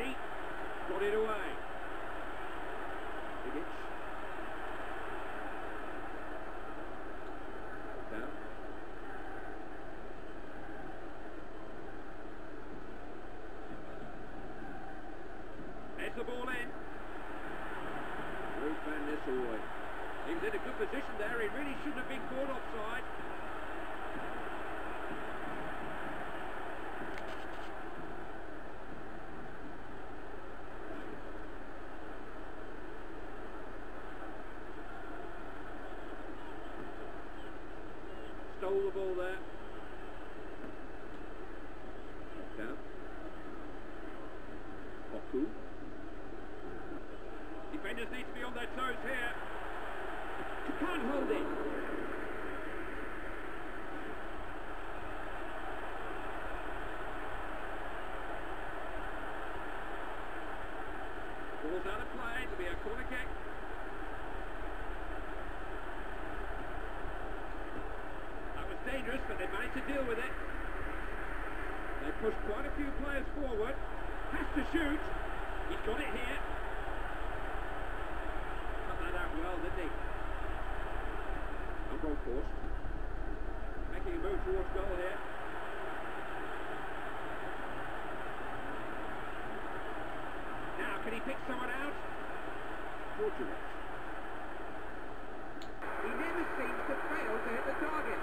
Messi. Got it away. Vidic. Down. There's the ball in. Ruud van Nistelrooy. He was in a good position there. He really shouldn't have been caught offside. Stole the ball there. Down. Oku. Defenders need to be on their toes here. You can't hold it. Ball's out of play. There'll be a corner kick. That was dangerous, but they managed to deal with it. They pushed quite a few players forward. Has to shoot. He's got it here. Cut that out well, didn't he? On goal post. Making a move towards goal here. Now, can he pick someone out? Fortunate. He never seems to fail to hit the target.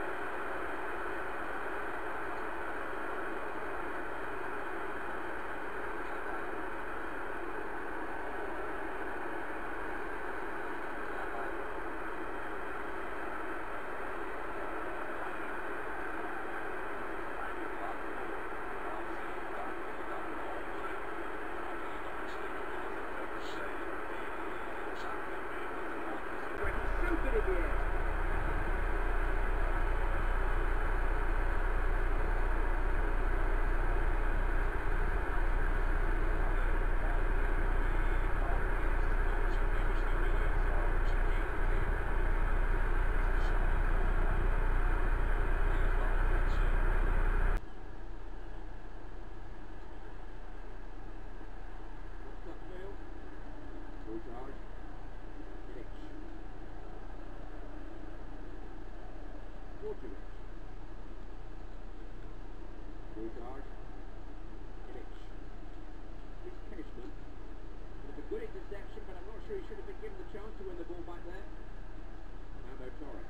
Good interception, but I'm not sure he should have been given the chance to win the ball back there. Fernando Torres.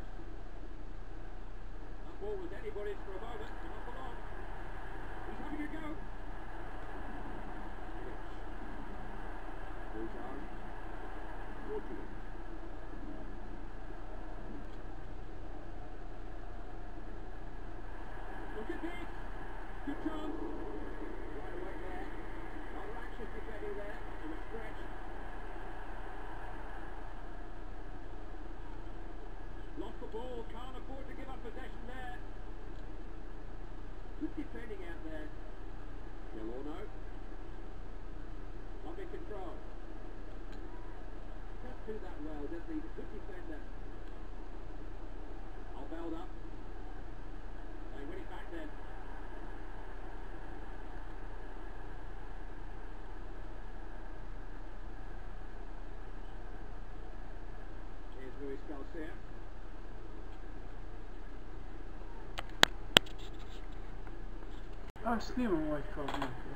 That ball was anybody's for a moment, but not for long. He's having a go. Look at this. Good chance. Right away there. Rather anxious defending there. It was stretched. Lost the ball. Can't afford to give up possession there. Good defending out there. Still or no? Not in control. Can't do that well, does he? Good defender. All belled up. They win it back then. Here's Luis Garcia. А, снимам ovaj kao